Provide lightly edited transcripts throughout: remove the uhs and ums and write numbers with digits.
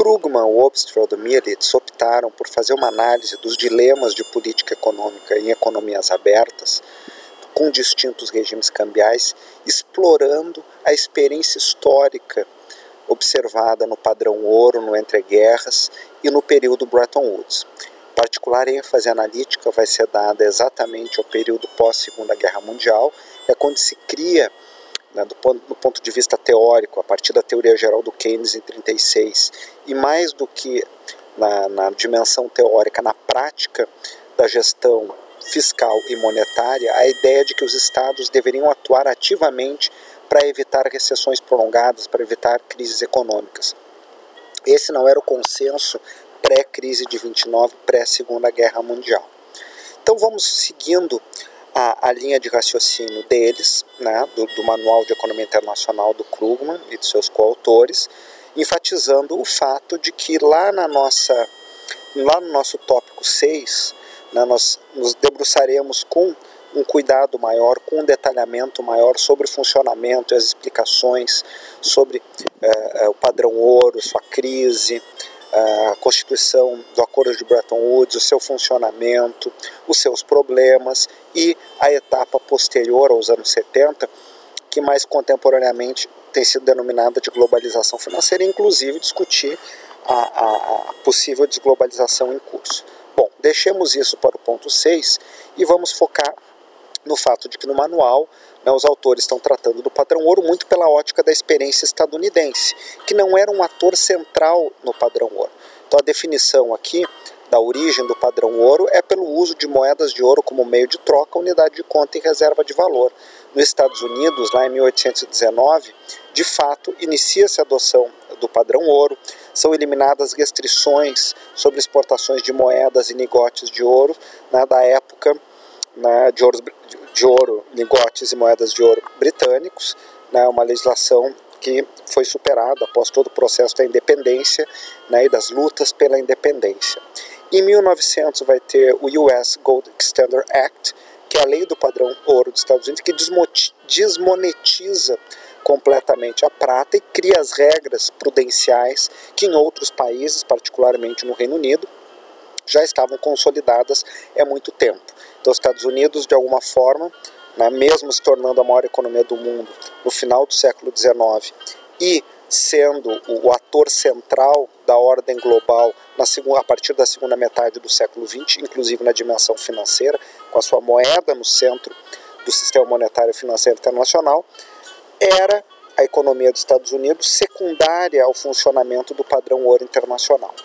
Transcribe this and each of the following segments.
Krugman, Obstfeld e Mielitz optaram por fazer uma análise dos dilemas de política econômica em economias abertas, com distintos regimes cambiais, explorando a experiência histórica observada no padrão ouro, no entreguerras e no período Bretton Woods. Particular ênfase analítica vai ser dada exatamente ao período pós-Segunda Guerra Mundial, é quando se cria, do ponto de vista teórico, a partir da teoria geral do Keynes em 1936, e mais do que na dimensão teórica, na prática da gestão fiscal e monetária, a ideia de que os estados deveriam atuar ativamente para evitar recessões prolongadas, para evitar crises econômicas. Esse não era o consenso pré-crise de 29, pré-Segunda Guerra Mundial. Então vamos seguindo a linha de raciocínio deles, do Manual de Economia Internacional do Krugman e de seus coautores, enfatizando o fato de que lá no nosso tópico 6, nós nos debruçaremos com um cuidado maior, com um detalhamento maior sobre o funcionamento e as explicações sobre o padrão ouro, sua crise, a constituição do Acordo de Bretton Woods, o seu funcionamento, os seus problemas e a etapa posterior aos anos 70, que mais contemporaneamente tem sido denominada de globalização financeira, e inclusive discutir a possível desglobalização em curso. Bom, deixemos isso para o ponto 6 e vamos focar no fato de que no manual os autores estão tratando do padrão ouro muito pela ótica da experiência estadunidense, que não era um ator central no padrão ouro. Então a definição aqui da origem do padrão ouro é pelo uso de moedas de ouro como meio de troca, unidade de conta e reserva de valor. Nos Estados Unidos, lá em 1819, de fato, inicia-se a adoção do padrão ouro, são eliminadas restrições sobre exportações de moedas e lingotes de ouro da época de ouro, lingotes e moedas de ouro britânicos, uma legislação que foi superada após todo o processo da independência e das lutas pela independência. Em 1900 vai ter o US Gold Standard Act, que é a lei do padrão ouro dos Estados Unidos, que desmonetiza completamente a prata e cria as regras prudenciais que em outros países, particularmente no Reino Unido, já estavam consolidadas há muito tempo. Então os Estados Unidos, de alguma forma, mesmo se tornando a maior economia do mundo no final do século XIX e sendo o ator central da ordem global a partir da segunda metade do século XX, inclusive na dimensão financeira, com a sua moeda no centro do sistema monetário e financeiro internacional, era a economia dos Estados Unidos secundária ao funcionamento do padrão ouro internacional.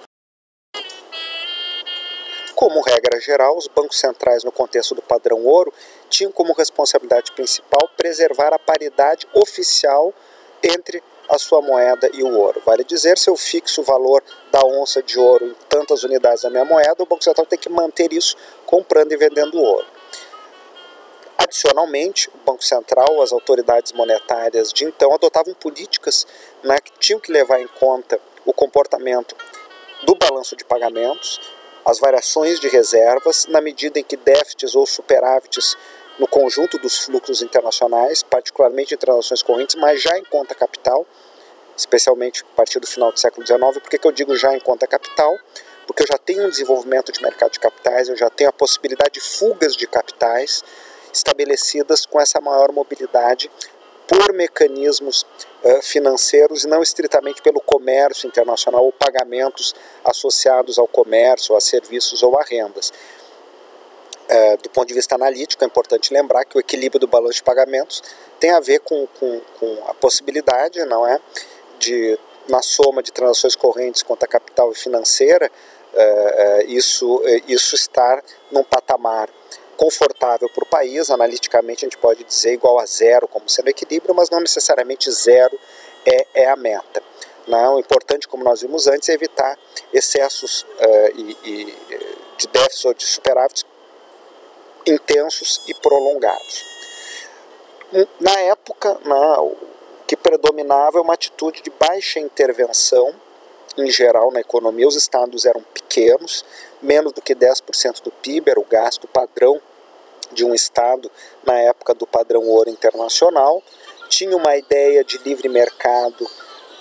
Como regra geral, os bancos centrais no contexto do padrão ouro tinham como responsabilidade principal preservar a paridade oficial entre a sua moeda e o ouro. Vale dizer, se eu fixo o valor da onça de ouro em tantas unidades da minha moeda, o Banco Central tem que manter isso comprando e vendendo ouro. Adicionalmente, o Banco Central, as autoridades monetárias de então, adotavam políticas que tinham que levar em conta o comportamento do balanço de pagamentos, as variações de reservas, na medida em que déficits ou superávites no conjunto dos fluxos internacionais, particularmente em transações correntes, mas já em conta capital, especialmente a partir do final do século XIX. Por que eu digo já em conta capital? Porque eu já tenho um desenvolvimento de mercado de capitais, eu já tenho a possibilidade de fugas de capitais estabelecidas com essa maior mobilidade por mecanismos financeiros e não estritamente pelo comércio internacional ou pagamentos associados ao comércio, a serviços ou a rendas. Do ponto de vista analítico, é importante lembrar que o equilíbrio do balanço de pagamentos tem a ver com a possibilidade, de, na soma de transações correntes, conta capital e financeira, isso estar num patamar confortável para o país. Analiticamente a gente pode dizer igual a zero como sendo equilíbrio, mas não necessariamente zero é a meta. O importante, como nós vimos antes, é evitar excessos de déficit ou de superávites intensos e prolongados. Na época, o que predominava é uma atitude de baixa intervenção em geral na economia. Os estados eram pequenos, menos do que 10% do PIB era o gasto padrão de um estado na época do padrão ouro internacional. Tinha uma ideia de livre mercado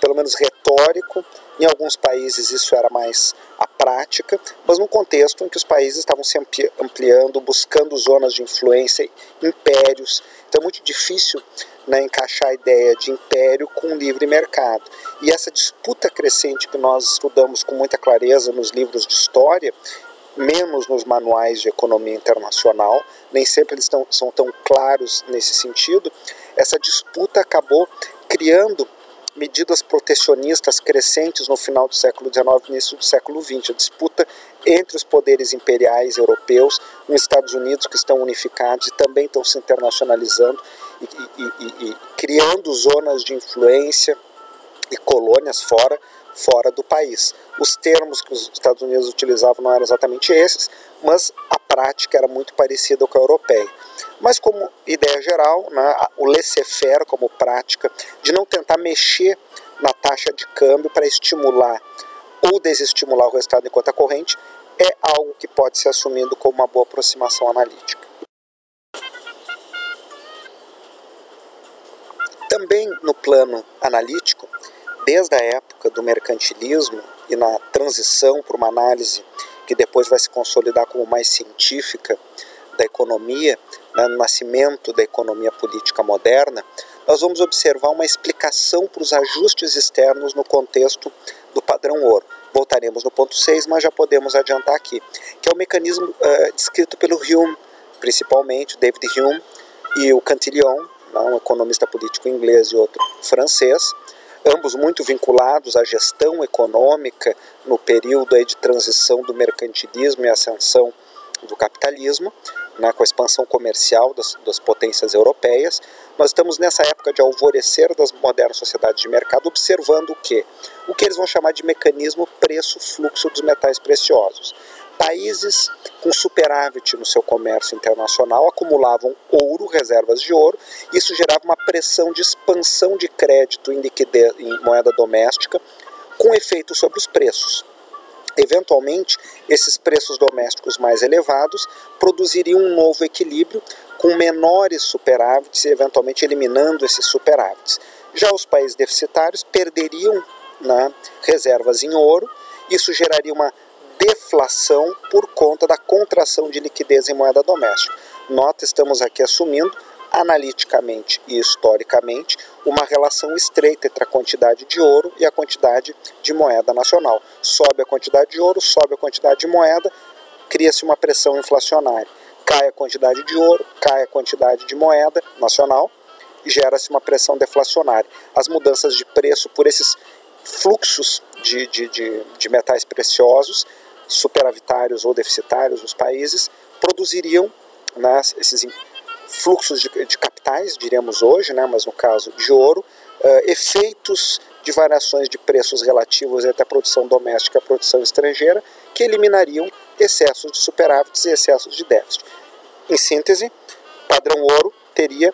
pelo menos retórico. Em alguns países isso era mais a prática, mas num contexto em que os países estavam se ampliando, buscando zonas de influência, impérios. Então é muito difícil, né, encaixar a ideia de império com livre mercado. E essa disputa crescente que nós estudamos com muita clareza nos livros de história, menos nos manuais de economia internacional, nem sempre eles são tão claros nesse sentido, essa disputa acabou criando medidas protecionistas crescentes no final do século XIX e início do século XX. A disputa entre os poderes imperiais europeus, nos Estados Unidos, que estão unificados e também estão se internacionalizando e criando zonas de influência e colônias fora do país. Os termos que os Estados Unidos utilizavam não eram exatamente esses, mas a prática era muito parecida com a europeia. Mas como ideia geral, né, o laissez-faire como prática de não tentar mexer na taxa de câmbio para estimular ou desestimular o resultado em conta corrente é algo que pode ser assumido como uma boa aproximação analítica. Também no plano analítico, desde a época do mercantilismo e na transição para uma análise que depois vai se consolidar como mais científica da economia, no nascimento da economia política moderna, nós vamos observar uma explicação para os ajustes externos no contexto do padrão ouro. Voltaremos no ponto 6, mas já podemos adiantar aqui, que é o mecanismo descrito pelo Hume, principalmente David Hume e o Cantillon, um economista político inglês e outro francês, ambos muito vinculados à gestão econômica no período aí de transição do mercantilismo e ascensão do capitalismo, né, com a expansão comercial das potências europeias. Nós estamos nessa época de alvorecer das modernas sociedades de mercado, observando o quê? O que eles vão chamar de mecanismo preço-fluxo dos metais preciosos. Países com superávit no seu comércio internacional acumulavam ouro, reservas de ouro, e isso gerava uma pressão de expansão de crédito em liquidez, em moeda doméstica, com efeito sobre os preços. Eventualmente, esses preços domésticos mais elevados produziriam um novo equilíbrio com menores superávites e eventualmente eliminando esses superávites. Já os países deficitários perderiam, né, reservas em ouro, isso geraria uma deflação por conta da contração de liquidez em moeda doméstica. Nota, estamos aqui assumindo, analiticamente e historicamente, uma relação estreita entre a quantidade de ouro e a quantidade de moeda nacional. Sobe a quantidade de ouro, sobe a quantidade de moeda, cria-se uma pressão inflacionária. Cai a quantidade de ouro, cai a quantidade de moeda nacional e gera-se uma pressão deflacionária. As mudanças de preço por esses fluxos de metais preciosos, superavitários ou deficitários nos países, produziriam, né, esses fluxos de capitais, diríamos hoje, né, mas no caso de ouro, efeitos de variações de preços relativos entre a produção doméstica e a produção estrangeira, que eliminariam excessos de superávites e excessos de déficit. Em síntese, padrão ouro teria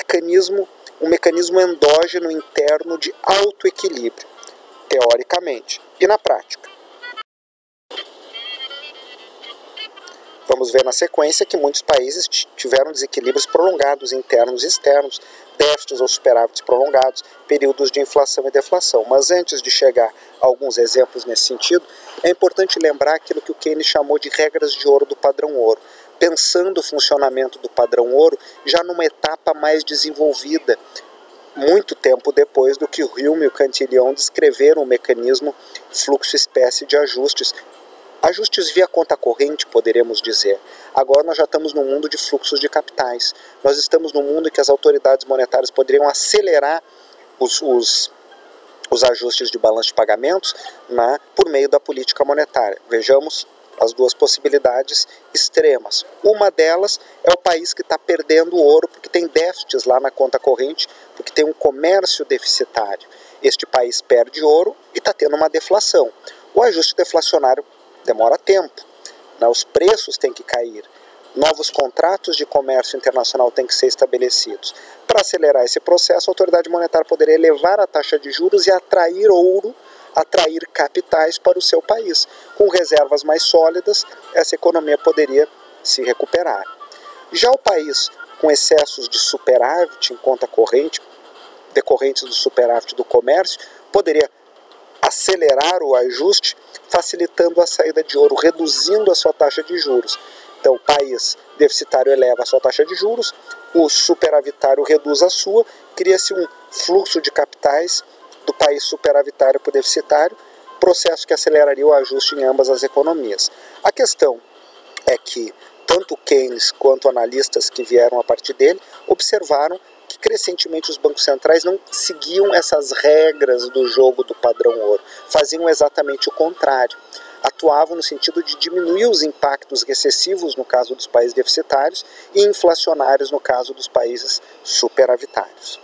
um mecanismo endógeno interno de autoequilíbrio, teoricamente e na prática. Vamos ver na sequência que muitos países tiveram desequilíbrios prolongados, internos e externos, déficits ou superávites prolongados, períodos de inflação e deflação. Mas antes de chegar a alguns exemplos nesse sentido, é importante lembrar aquilo que o Keynes chamou de regras de ouro do padrão ouro, pensando o funcionamento do padrão ouro já numa etapa mais desenvolvida, muito tempo depois do que o Hume e o Cantillon descreveram o mecanismo fluxo-espécie de ajustes via conta corrente, poderemos dizer. Agora nós já estamos no mundo de fluxos de capitais. Nós estamos no mundo em que as autoridades monetárias poderiam acelerar os ajustes de balanço de pagamentos, né, por meio da política monetária. Vejamos as duas possibilidades extremas. Uma delas é o país que está perdendo ouro porque tem déficits lá na conta corrente, porque tem um comércio deficitário. Este país perde ouro e está tendo uma deflação. O ajuste deflacionário demora tempo, né? Os preços têm que cair, novos contratos de comércio internacional têm que ser estabelecidos. Para acelerar esse processo, a autoridade monetária poderia elevar a taxa de juros e atrair ouro, atrair capitais para o seu país. Com reservas mais sólidas, essa economia poderia se recuperar. Já o país com excessos de superávit em conta corrente decorrentes do superávit do comércio, poderia acelerar o ajuste, facilitando a saída de ouro, reduzindo a sua taxa de juros. Então, o país deficitário eleva a sua taxa de juros, o superavitário reduz a sua, cria-se um fluxo de capitais do país superavitário para o deficitário, processo que aceleraria o ajuste em ambas as economias. A questão é que tanto Keynes quanto analistas que vieram a partir dele observaram que crescentemente os bancos centrais não seguiam essas regras do jogo do padrão ouro, faziam exatamente o contrário. Atuavam no sentido de diminuir os impactos recessivos no caso dos países deficitários e inflacionários no caso dos países superavitários.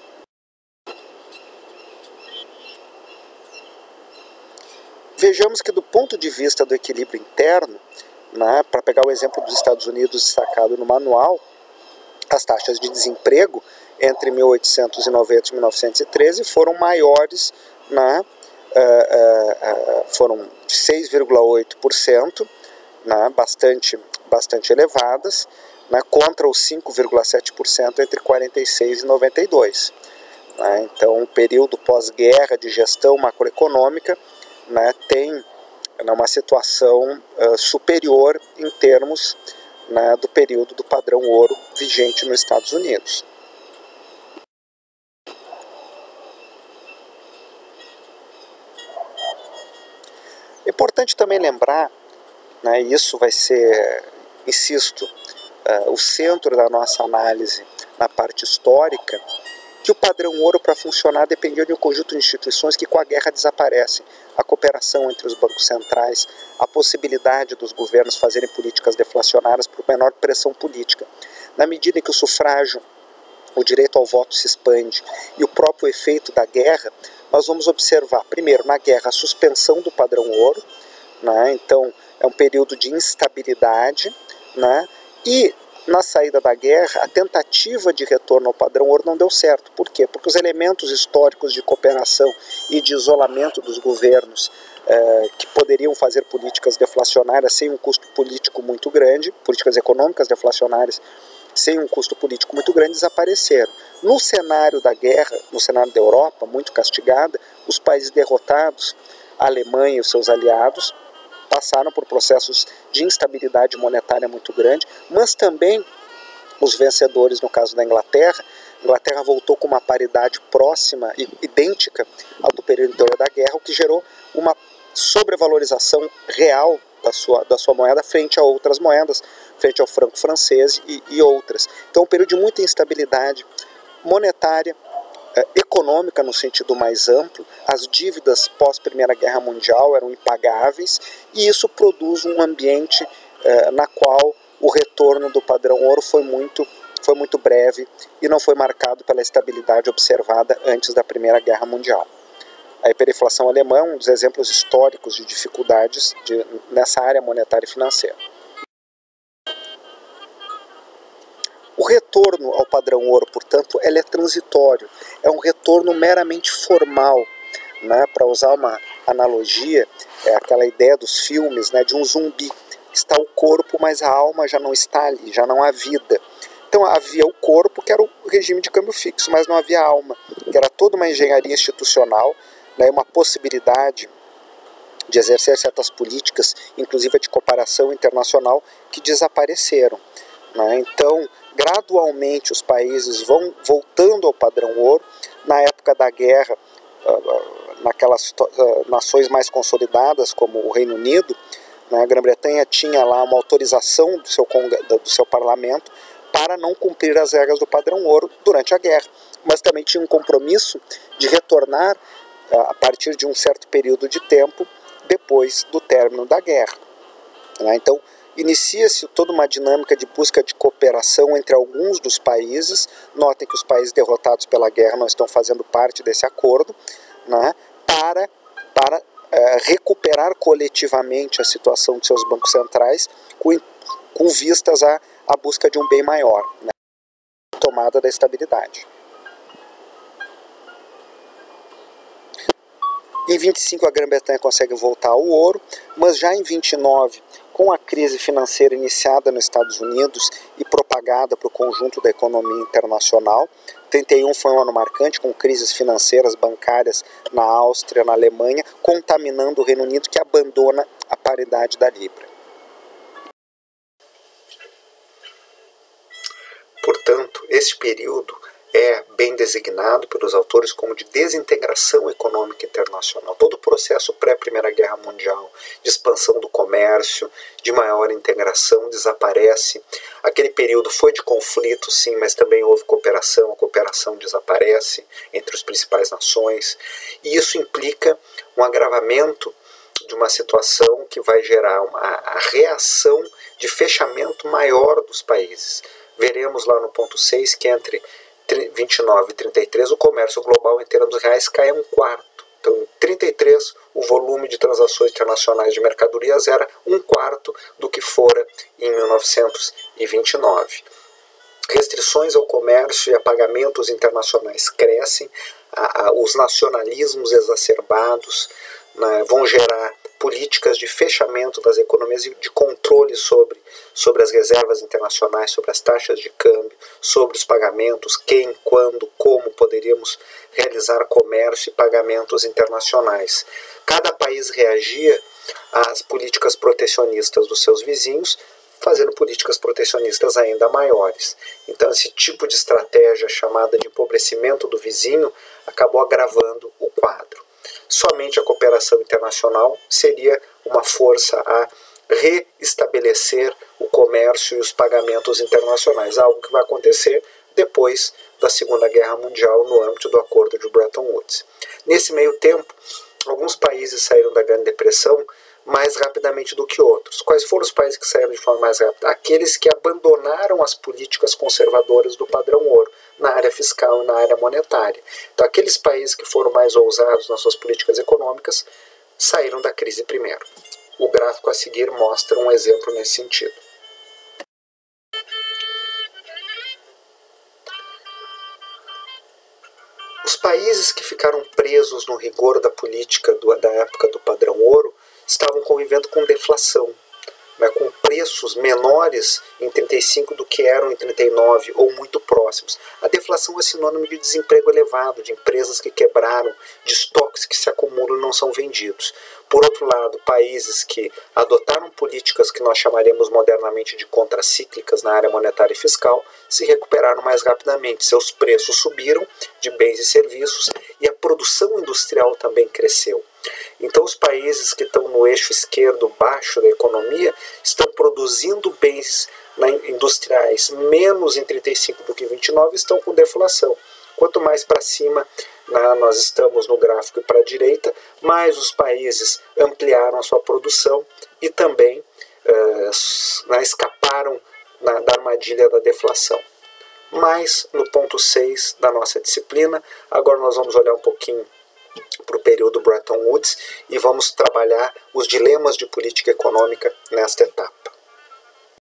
Vejamos que do ponto de vista do equilíbrio interno, né, para pegar o exemplo dos Estados Unidos destacado no manual, as taxas de desemprego entre 1890 e 1913 foram maiores, né, foram 6,8%, né, bastante elevadas, né, contra os 5,7% entre 46 e 92. Né, então, um período pós-guerra de gestão macroeconômica, né, tem uma situação superior em termos, né, do período do padrão ouro vigente nos Estados Unidos. É importante também lembrar, né, e isso vai ser, insisto, o centro da nossa análise na parte histórica, que o padrão ouro, para funcionar, dependia de um conjunto de instituições que com a guerra desaparecem. A cooperação entre os bancos centrais, a possibilidade dos governos fazerem políticas deflacionárias por menor pressão política. Na medida em que o sufrágio, o direito ao voto se expande e o próprio efeito da guerra, nós vamos observar, primeiro, na guerra, a suspensão do padrão ouro, né? Então é um período de instabilidade, né? E na saída da guerra, a tentativa de retorno ao padrão ouro não deu certo. Por quê? Porque os elementos históricos de cooperação e de isolamento dos governos que poderiam fazer políticas deflacionárias sem um custo político muito grande, políticas econômicas deflacionárias sem um custo político muito grande, desapareceram. No cenário da guerra, no cenário da Europa, muito castigada, os países derrotados, a Alemanha e os seus aliados, passaram por processos de instabilidade monetária muito grande, mas também os vencedores, no caso da Inglaterra. A Inglaterra voltou com uma paridade próxima e idêntica ao do período anterior da guerra, o que gerou uma sobrevalorização real da sua moeda frente a outras moedas, frente ao franco francês e outras. Então, um período de muita instabilidade monetária, econômica no sentido mais amplo, as dívidas pós-Primeira Guerra Mundial eram impagáveis e isso produz um ambiente na qual o retorno do padrão ouro foi muito breve e não foi marcado pela estabilidade observada antes da Primeira Guerra Mundial. A hiperinflação alemã é um dos exemplos históricos de dificuldades nessa área monetária e financeira. O retorno ao padrão ouro, portanto, ele é transitório, é um retorno meramente formal, né? Para usar uma analogia, é aquela ideia dos filmes, né, de um zumbi. Está o corpo, mas a alma já não está ali, já não há vida. Então havia o corpo, que era o regime de câmbio fixo, mas não havia alma, que era toda uma engenharia institucional, né, uma possibilidade de exercer certas políticas, inclusive de cooperação internacional, que desapareceram. Né? Então, gradualmente os países vão voltando ao padrão ouro. Na época da guerra, naquelas nações mais consolidadas, como o Reino Unido, né, a Grã-Bretanha tinha lá uma autorização do seu parlamento para não cumprir as regras do padrão ouro durante a guerra, mas também tinha um compromisso de retornar a partir de um certo período de tempo depois do término da guerra. Né? Então, inicia-se toda uma dinâmica de busca de cooperação entre alguns dos países. Notem que os países derrotados pela guerra não estão fazendo parte desse acordo, né, para recuperar coletivamente a situação de seus bancos centrais com vistas à busca de um bem maior, né, tomada da estabilidade. Em 25 a Grã-Bretanha consegue voltar ao ouro, mas já em 29, com a crise financeira iniciada nos Estados Unidos e propagada propagada para o conjunto da economia internacional. 31 foi um ano marcante, com crises financeiras, bancárias na Áustria, na Alemanha, contaminando o Reino Unido, que abandona a paridade da Libra. Portanto, este período é bem designado pelos autores como de desintegração econômica internacional. Todo o processo pré-Primeira Guerra Mundial, de expansão do comércio, de maior integração, desaparece. Aquele período foi de conflito, sim, mas também houve cooperação. A cooperação desaparece entre as principais nações. E isso implica um agravamento de uma situação que vai gerar a reação de fechamento maior dos países. Veremos lá no ponto 6 que entre 29 e 33 o comércio global em termos reais cai a 1/4. Então, em 33, o volume de transações internacionais de mercadorias era 1/4 do que fora em 1929. Restrições ao comércio e a pagamentos internacionais crescem, os nacionalismos exacerbados, né, vão gerar políticas de fechamento das economias e de controle sobre as reservas internacionais, sobre as taxas de câmbio, sobre os pagamentos, quem, quando, como poderíamos realizar comércio e pagamentos internacionais. Cada país reagia às políticas protecionistas dos seus vizinhos, fazendo políticas protecionistas ainda maiores. Então, esse tipo de estratégia chamada de empobrecimento do vizinho acabou agravando o quadro. Somente a cooperação internacional seria uma força a reestabelecer o comércio e os pagamentos internacionais, algo que vai acontecer depois da Segunda Guerra Mundial no âmbito do Acordo de Bretton Woods. Nesse meio tempo, alguns países saíram da Grande Depressão mais rapidamente do que outros. Quais foram os países que saíram de forma mais rápida? Aqueles que abandonaram as políticas conservadoras do padrão ouro na área fiscal e na área monetária. Então, aqueles países que foram mais ousados nas suas políticas econômicas saíram da crise primeiro. O gráfico a seguir mostra um exemplo nesse sentido. Os países que ficaram presos no rigor da política da época do padrão ouro estavam convivendo com deflação, né, com preços menores em 35 do que eram em 39 ou muito próximos. A deflação é sinônimo de desemprego elevado, de empresas que quebraram, de estoques que se acumulam e não são vendidos. Por outro lado, países que adotaram políticas que nós chamaremos modernamente de contracíclicas na área monetária e fiscal se recuperaram mais rapidamente. Seus preços subiram de bens e serviços e a produção industrial também cresceu. Então, os países que estão no eixo esquerdo baixo da economia estão produzindo bens industriais menos em 35 do que em 29 estão com deflação. Quanto mais para cima nós estamos no gráfico e para a direita, mais os países ampliaram a sua produção e também escaparam da armadilha da deflação. Mas no ponto 6 da nossa disciplina, agora nós vamos olhar um pouquinho para o período Bretton Woods e vamos trabalhar os dilemas de política econômica nesta etapa.